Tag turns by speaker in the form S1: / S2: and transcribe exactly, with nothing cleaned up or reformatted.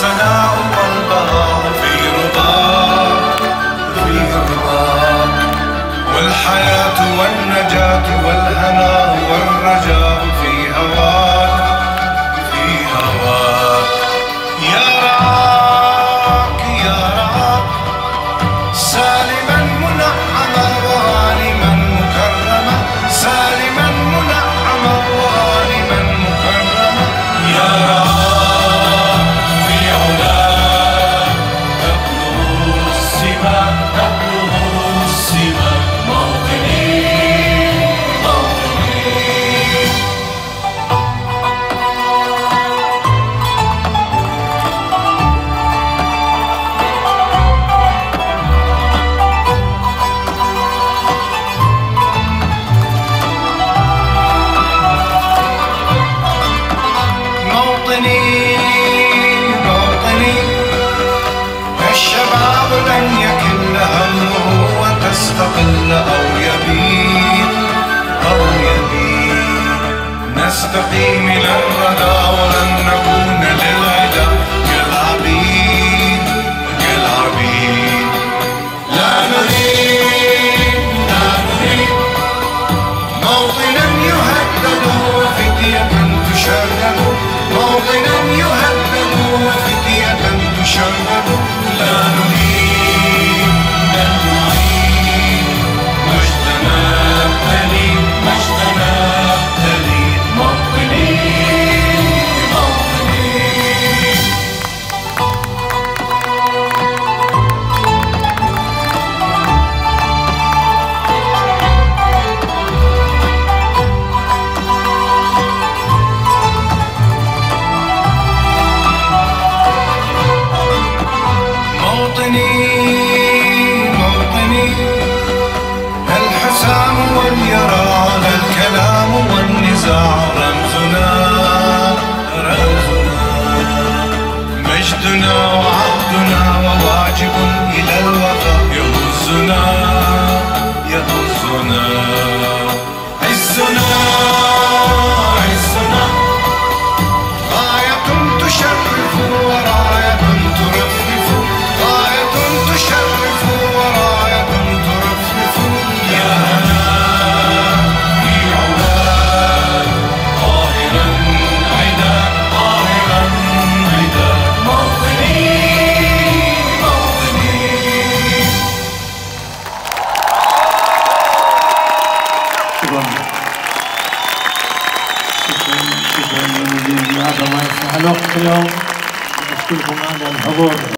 S1: والسناء والبهاء في رباك في رباك، والحياة والنجاة والهناء والرجاء في هواك في هواك. يا راك يا راك سالما منعما وغانما مكرما، سالما منعما وغانما مكرما. يا راك في علاك تبلغ السماك تبلغ السماك موطني موطني. موطني موطني الشباب لن يكل همه وتستقل أو يبيد أو يبيد. نستقي من الردى ولن نكون للعدا كالعبيد كالعبيد. لا نريد لا نريد موطنا يهدد وفتية تشرد، موطنا يهدد وفتية تشرد. لا نريد أن نعيد مجدنا الدليل مجدنا الدليل موطني موطني. موطني موطني الحسام واليرى الكلام والنزاع رمزنا رمزنا، مجدنا وعهدنا وواجب إلى الوفاء يهزنا يهزنا. عزنا عزنا غاية تشرف وراية ترفرف، غاية تشرف وراية ترفرف. يا هنا في علاك قاهرا عدا قاهرا عدا موطني موطني.
S2: شكرا شكرا شكرا جزيلا. هذا ما يسمح الوقت اليوم. نشكركم على الحضور.